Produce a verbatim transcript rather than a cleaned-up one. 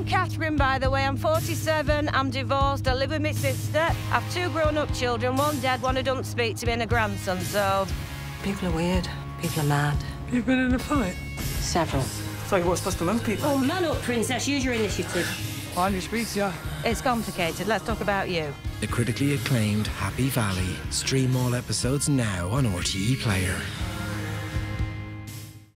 I'm Catherine, by the way. I'm forty-seven, I'm divorced, I live with my sister. I've two grown-up children, one dead, one who doesn't speak to me, and a grandson, so... People are weird. People are mad. You've been in a fight? Several. So you were supposed to love people? Oh, man up, Princess. Use your initiative. On your speech, yeah. It's complicated. Let's talk about you. The critically acclaimed Happy Valley. Stream all episodes now on R T É Player.